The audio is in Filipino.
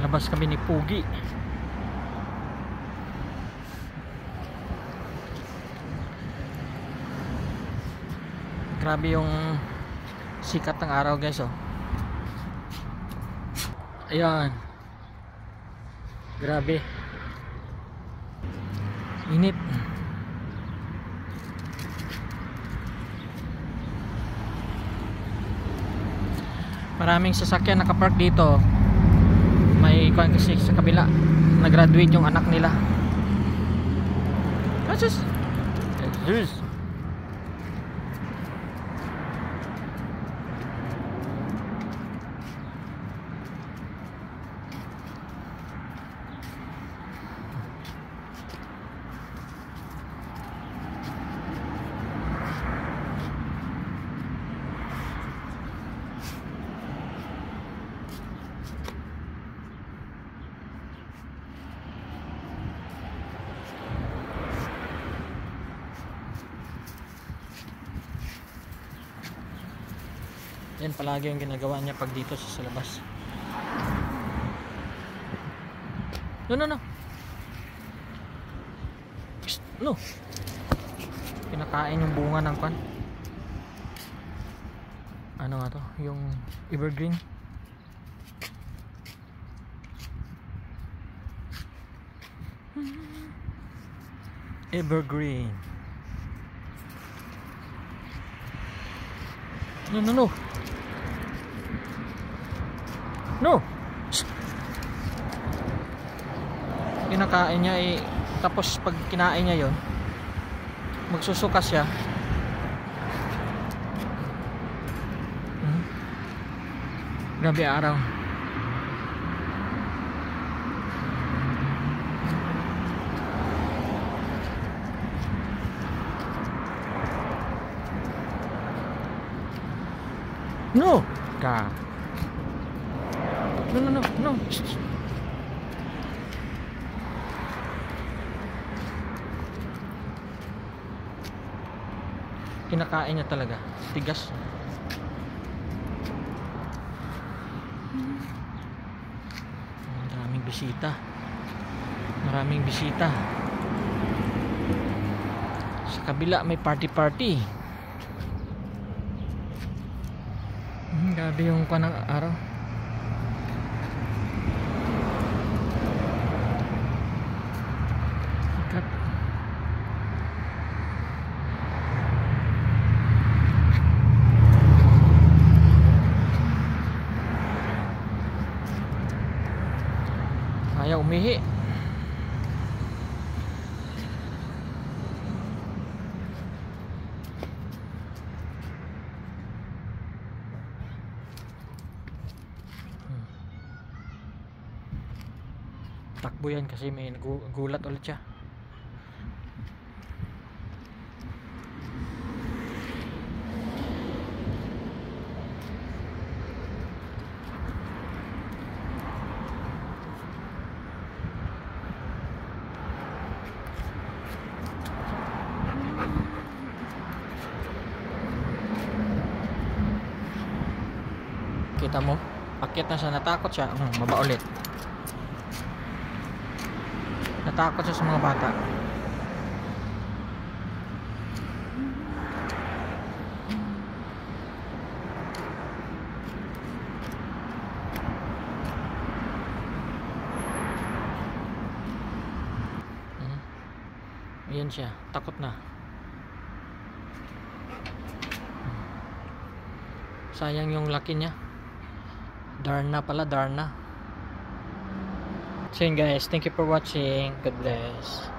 labas kami ni Pugi. Grabe yung sikat ng araw guys, oh. Ayan, grabe init. Maraming sasakyan nakapark dito. May kuwan kasi sa kabila, nag-graduate yung anak nila. Jesus. Yan palagi yung ginagawa niya pag dito sa labas. No. Psst, no. Pinakain yung bunga ng pan. Ano nga to? Yung evergreen. Evergreen. No. No. Kinakain niya eh, tapos pag kinain niya yon, magsusuka siya. Grabe araw. No. Ka. No. Kinakain niya talaga. Tigas. Maraming bisita. Sa kabila may party. Grabe yung kanang araw. Ayaw umihi. Takbo yan kasi may gulat ulit siya. Kita mo, akyat na siya, natakot siya. Baba ulit. Natakot siya sa mga bata. Ayan siya, takot na. Sayang yung laki niya. Darna pala, Darna. So yun guys, thank you for watching. God bless.